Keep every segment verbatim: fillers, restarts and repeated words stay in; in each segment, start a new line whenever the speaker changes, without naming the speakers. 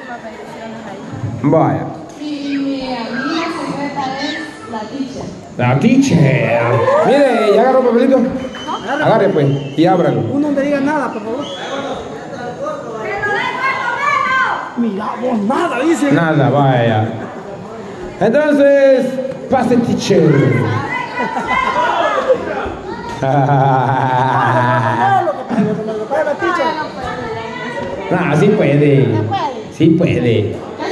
las bendiciones ahí.
Vaya.
Y mi amiga secreta es la teacher.
La teacher. Mire, ¿ya agarró papelito?
¿No?
Agarre pues y ábralo.
Uno no te diga nada, por favor. Mira, vos nada, dice.
Nada, vaya. Entonces, pase teacher. Ah, sí puede. Sí puede.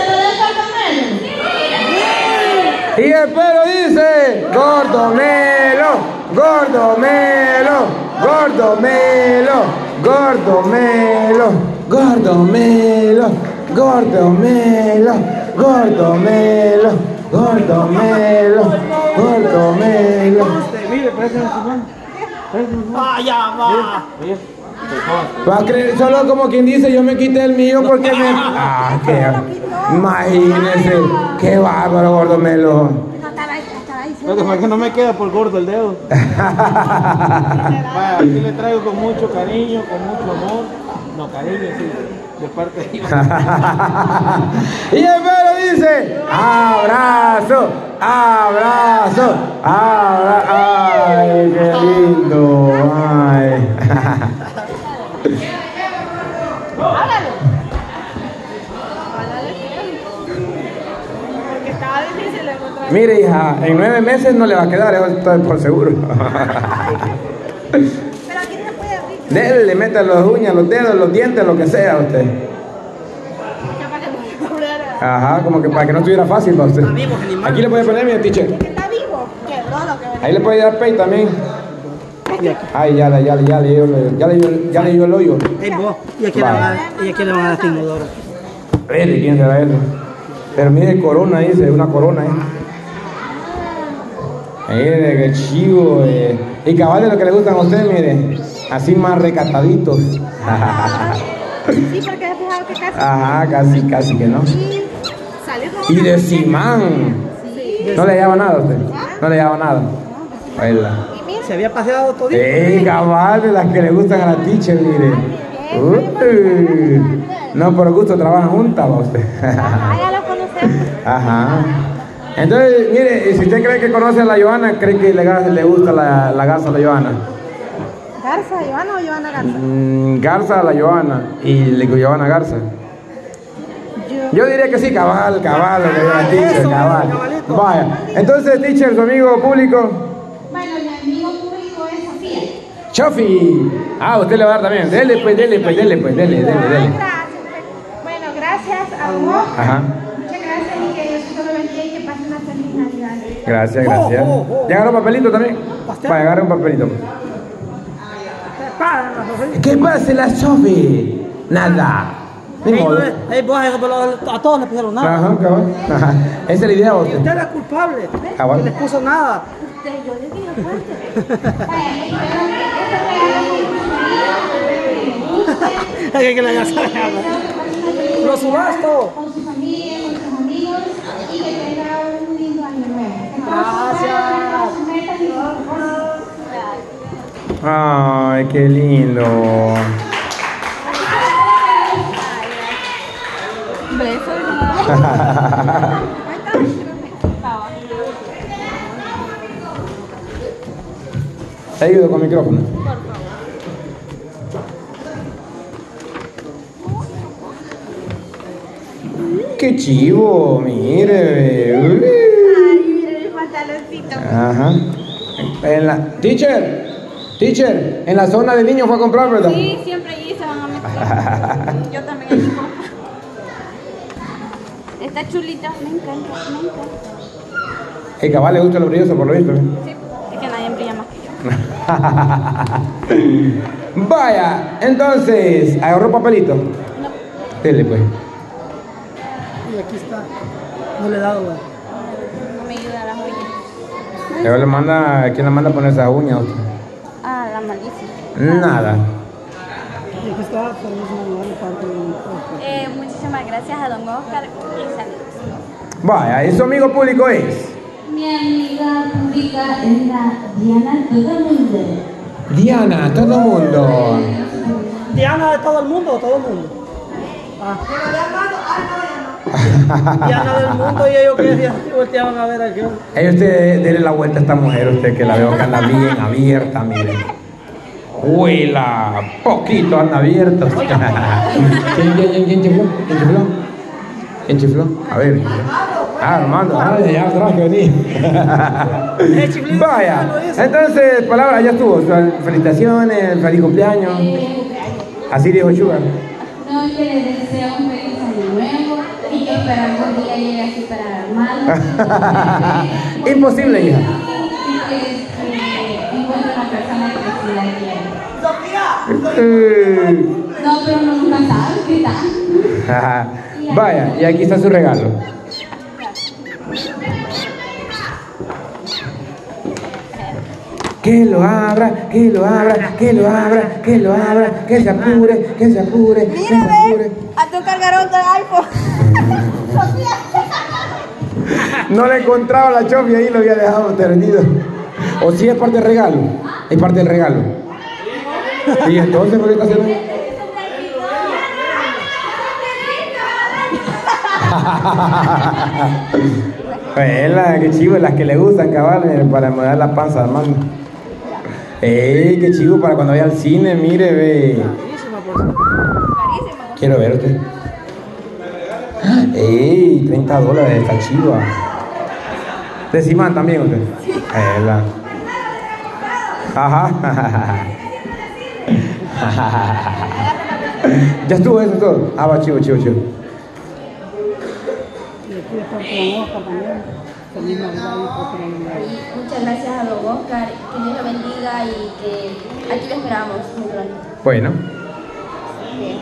Y el pelo dice, gordo melo, gordo melo, gordo melo, gordo melo, gordo melo, gordo melo, gordo melo, gordo melo, gordo melo.
Mire, parece un Simón. Ah, ya va.
Va a creer, solo como quien dice, yo me quité el mío porque me... Ah, qué... Imagínense, qué bárbaro, gordo melo.
Lo que no me queda por gordo el dedo. Vaya, aquí le traigo con mucho cariño, con mucho amor. No, cariño, sí, de parte de Iván.
Y el pelo dice, abrazo, abrazo, abrazo. Ay, qué lindo, ay.
Háblalo. Porque estaba difícil encontrar.
Mire, hija, en nueve meses no le va a quedar, eso estoy por seguro.
Pero aquí se puede abrir.
Dele, le meta las uñas, los dedos, los dientes, lo que sea a usted.
Ya para que no se cobrara.
Ajá, como que para que no estuviera fácil para usted. Aquí le puede poner, mi teacher.
Que está vivo. Quebró lo que venía.
Ahí le puede dar pay también. Ay, ya, ya, ya, ya, le dio, ya le dio, ya le dio el hoyo.
Ey, vos, y aquí le van a dar, y aquí le van a dar inodoro.
Mire, ¿quién será eso? Pero mire, corona, dice, una corona, ¿eh? Mire, qué chivo, eh. Y cabal de lo que le gustan a usted, mire, así más recataditos.
Sí, porque he fijado que casi.
Ajá, casi, casi que no.
Y salió como
Y
una
de
muñeca.
Simán.
Sí.
No le lleva nada a usted. No le lleva nada. Baila.
Y mira.
Se había paseado todo.
¡Ey, cabal de las que le gustan a la teacher, mire! Uy. No, por gusto trabajan juntas, ¿va usted?
Ah, ya lo conocemos.
Ajá. Entonces, mire, si usted cree que conoce a la Joana, cree que le, le gusta la, la garza a la Joana.
¿Garza, Joana o Joana Garza?
Mm, garza a la Joana y le digo Joana Garza.
Yo.
Yo diría que sí, cabal, cabal, lo que diga la teacher, cabal. Vaya, entonces, teacher, su amigo público.
Bueno, mi amigo público es Sofía.
Chofi. Ah, usted le va a dar también. Dele, pues, dele, pues, dele, pues, dele, dele,
Ay,
dele.
gracias. Bueno, gracias a vos.
Ajá.
Muchas gracias y que Dios te lo bendiga y que pase una feliz Navidad.
Gracias, gracias. ¿Ya agarró papelito también? Vaya, agarre un papelito. ¿Qué pasa la Sofi? Nada. Ni
Ey,
modo.
no es- ey, vos, eh, a todos les pusieron nada.
Ajá, cabal. Ajá. Esa es la idea,
Y
usted.
usted era culpable.
Ah, bueno.
Que les puso nada.
Usted, yo le dije fuerte.
Hay que le haga saber. Lo subasto.
Con su familia, con sus amigos y que tenga un lindo año nuevo.
Gracias.
Ay, qué lindo.
Beso.
Te ayudo con micrófono. Qué chivo, mire. Uy.
Ay, mire mi pantaloncito.
Ajá. En la... Teacher, teacher, en la zona de niños fue a comprar, ¿verdad?
Sí, siempre allí se van a meter. Yo también allí compro. Está chulito, me encanta, me encanta.
El cabal le gusta lo brilloso, por lo visto. ¿eh?
Sí, es que nadie brilla más que yo.
Vaya, entonces, ¿agarró papelito?
No,
Dele, pues.
Y aquí está. No le he dado, güey.
no me ayuda las uñas.
Luego le manda, ¿quién le manda a poner esas uñas a usted?
Ah, la malicia.
Nada.
Y aquí está, podemos mandar parte de
Eh, muchísimas gracias a don Oscar y saludos.
Vaya, y su amigo público es
Mi amiga pública es la Diana Todo Mundo.
Diana, todo el mundo.
Diana de todo el mundo o todo el mundo. Ah. Y anda del mundo y ellos que decían, volteaban a ver a aquel.
Ey, usted, denle la vuelta a esta mujer, usted que la veo que anda bien abierta, mire. Huela, poquito anda abierta. ¿Quién, quién, quién, quién chifló? ¿Quién chifló? ¿Quién chifló? A ver. Ah, Armando, ah, ya atrás que vení. Vaya, entonces, palabras, ya estuvo. Felicitaciones, feliz cumpleaños. Así dijo Sugar.
No, que les deseo un feliz año nuevo y que para algún día llegue así para Armando.
Imposible, hija.
Y que este, encuentre una persona que sí la quiera. No, pero no nunca sabe qué tal.
Vaya, y aquí está su regalo. Que lo abra, que lo abra, que lo abra, que lo abra, que se apure, que se apure, que se apure.
A tu cargarón del iPhone.
No le encontraba la Chofi ahí, lo había dejado perdido. O si es parte del regalo, es parte del regalo. Y entonces, ¿por qué está haciendo? Vela, qué chivo, las que le gustan, cabal, para mudar la panza, hermano. Ey, qué chivo para cuando vaya al cine, mire, ve. Quiero ver usted. Ey, treinta dólares, está chiva. De Simán también usted. Vela. Ajá. Ya estuvo eso todo. Ah, va, chivo, chivo, chivo.
Muchas gracias a don Oscar, que Dios lo bendiga y que aquí lo esperamos muy pronto.
Bueno.
Bien.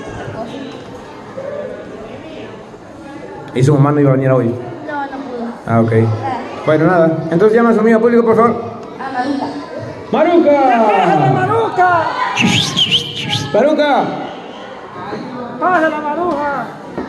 ¿Y su mamá no iba a venir hoy?
No, no pudo.
Ah, ok. Bueno, nada. Entonces llama a su amigo público, por favor.
A Maruca.
¡Maruca!
¡Maruca!
¡Maruca!
¡Pásala, Maruja!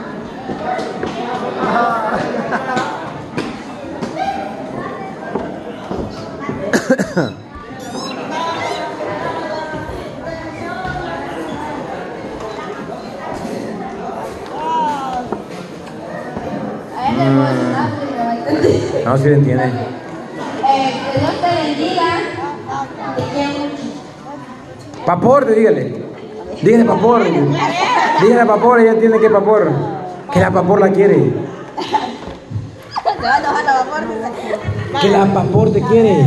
No, si le entiende.
Eh, que Dios te bendiga. Te quiero mucho.
Papor, dígale. Dígale papor. Dígale papor, ella entiende que es papor. Que la papor la quiere.
Te va a enojar la vapor.
Que la papor te quiere.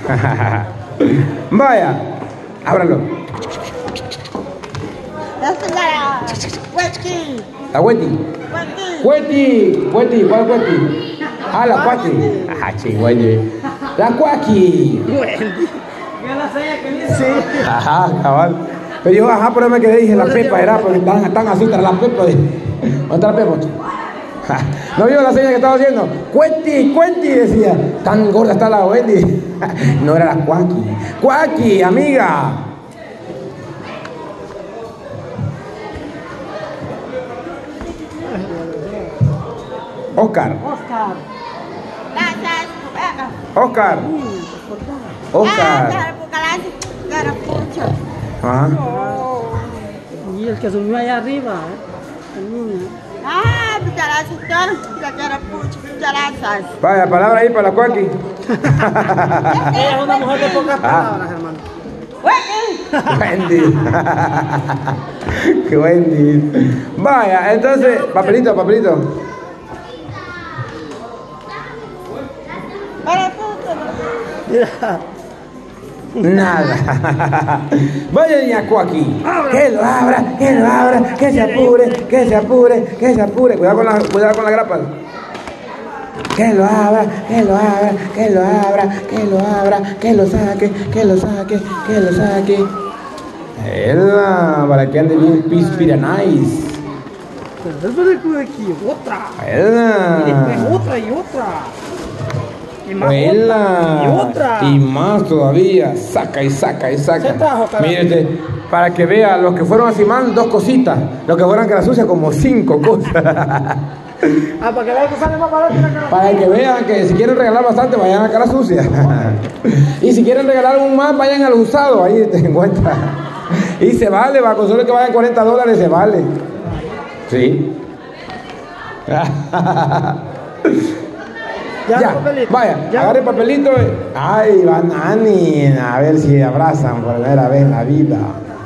Vaya, ábralo.
La señora. Huequi.
La Hueti. Hueti. Hueti, ¿cuál Hueti? Ah, la Cuaki. Ah, chingüey. La Cuaki.
¿Qué es la seña que dice?
Ajá, cabal. Pero yo, ajá, pero me quedé, dije, la pepa era, pero están, están así, tras la pepa. ¿Dónde está la pepa? ¿No vio la seña que estaba haciendo? Cueti, Cueti, decía. Tan gorda está la Hueti. No era la Cuaki. Cuaki, amiga. Oscar.
Oscar.
Oscar. Oscar. Ajá.
Y el que subió allá arriba, ¿eh? El niño.
Ah, cucharazo, cucharazas.
Vaya, palabra ahí para la Cuaki.
Ella es una mujer de pocas palabras, hermano.
Wendy. Qué Wendy. Vaya, entonces, papelito, papelito. Nada. Vaya niña Cuaki. Que lo abra, que lo abra, que se apure, que se apure, que se apure. Cuidado con la, cuidado con la grapa. Que lo abra, que lo abra, que lo abra, que lo abra, que lo saque, que lo saque, que lo saque. Ella, para que ande bien pispira nice.
Pero después de aquí, otra. Y
Ella.
después otra y otra. Y más
Ella.
otra. Y otra.
Y más todavía. Saca y saca y saca.
Se trajo, carajo.
Mírate, para que vea, los que fueron a Simán, dos cositas. Los que fueron a Cara Sucia, como cinco cosas.
Ah, para que vean que sale más barato la cara.
Para que vean que si quieren regalar bastante, vayan a Cara Sucia. Y si quieren regalar un más, vayan al usado, ahí te encuentras. Y se vale, va, con solo que vayan cuarenta dólares, se vale. Sí. Ya,
Ya, papelito.
vaya,
Ya.
agarre el papelito. eh. Ay, van Ani, a ver si abrazan por primera vez en la vida.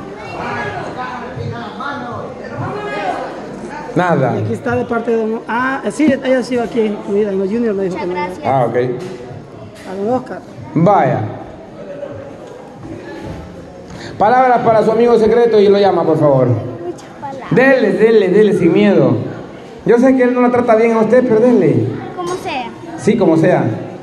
Nada.
Aquí está de parte de don... Ah, sí, ella sí va aquí. Mira, en los juniors me dijo que no.
Ah, ok.
A don Oscar.
Vaya. Palabras para su amigo secreto y lo llama, por favor.
Muchas palabras.
Dele, dele, dele, sin miedo. Yo sé que él no la trata bien a usted, pero dele.
Como sea.
Sí, como sea.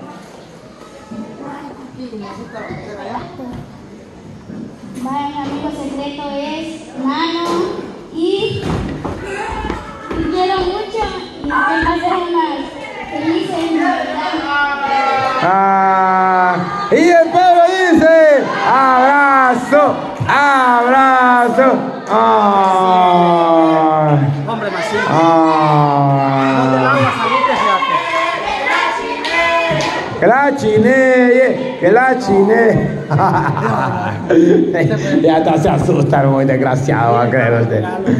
Vaya, mi amigo secreto es Nano y te quiero mucho y que pases unas felices Navidades.
Ah, y el pueblo dice, abrazo, abrazo. Ah,
Hombre, más simple.
ah.
Agua, salite, fíjate.
Que la chine, que la chine. Ya hasta se asusta el muy desgraciado, va a creer usted.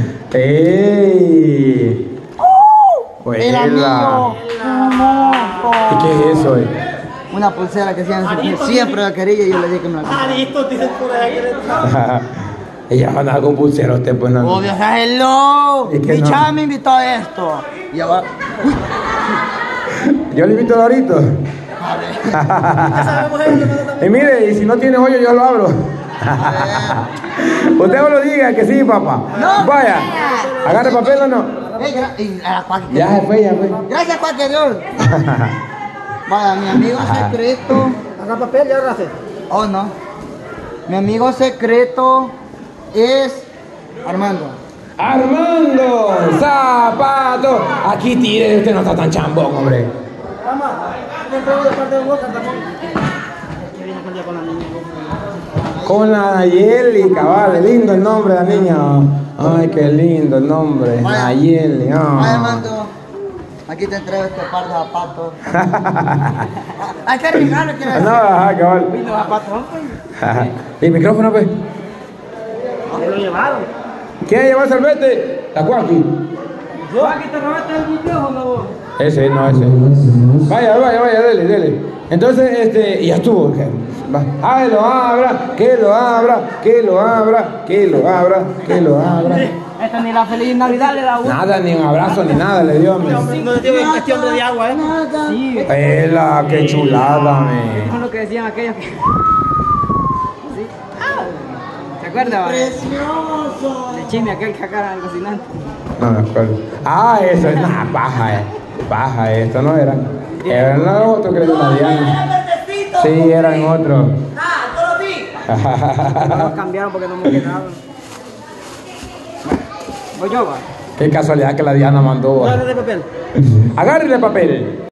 ¡Ey! ¡Huela! ¿Y qué es eso? eh?
Una pulsera que siempre, siempre la quería y yo le dije que me la comprara.
Arito, tiene por ahí.
Ella va a andar con pulsero, usted pues no.
Obvio, o sea, hello.
¿Y qué
Mi
no?
chava me invitó a esto. Y ya va.
Yo le invito a Dorito. Y mire, y si no tiene hoyo, yo lo abro. Usted me lo diga que sí, papá.
No,
Vaya, agarre papel o no.
Ey, gra- y a la cuac-
Ya se fue, ya fue.
Gracias, cualquier Dios. Vaya, mi amigo secreto.
Haga papel, ya agarraste.
Oh, no. Mi amigo secreto es Armando.
Armando, zapato. Aquí tire, usted no está tan chambón, hombre.
Vamos, te entrego de parte de don Oscar también. Que viene con día con la niña.
Con la Nayeli, cabal, lindo el nombre de la niña. Ay, qué lindo el nombre,
Vaya.
Nayeli. ah.
Vaya, Armando. Aquí te entrego este par de zapatos. Hay que arriesgarlo, quiero
No,
decir.
ajá, cabal.
Y los zapatos, pues.
¿Y el micrófono, pues?
Se lo llevaron.
¿Quién lleva el salvete? La cuaqui.
Yo aquí te robaste el micrófono, vos.
Ese, no, ese. Vaya, vaya, vaya, dele, dele. Entonces, este, y ya estuvo. Va. Ay, lo abra, que lo abra, que lo abra, que lo abra, que lo abra.
Esta ni la feliz Navidad le da uno.
Nada, ni un abrazo, ni nada le dio a mí.
No le digo este hombre de agua, ¿eh?
Sí.
Ela, qué chulada, me.
Es lo que decían aquellos que... Sí. ¿Se acuerdan? ¡Precioso! El chisme aquel que acá al cocinante.
No me acuerdo. Ah, eso es una paja, eh. Paja, esto no era. Eran los otros que le dio la Diana. Sí, eran otros.
¡Ah, yo lo vi!
Nos cambiaron porque no me quedaron.
Voy yo, va.
Qué casualidad que la Diana mandó.
Dale de papel.
Agárrele papel.